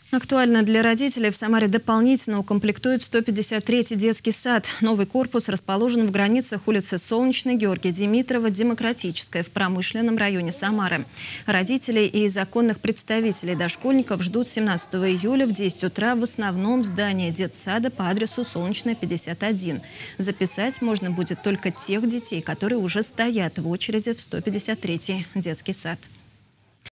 Актуально для родителей. В Самаре дополнительно укомплектуют 153-й детский сад. Новый корпус расположен в границах улицы Солнечной, Георгия Димитрова, Демократическая в промышленном районе Самары. Родителей и законных представителей дошкольников ждут 17 июля в 10 утра в основном здании детсада по адресу Солнечная, 51. Записать можно будет только тех детей, которые уже стоят в очереди в 153-й детский сад.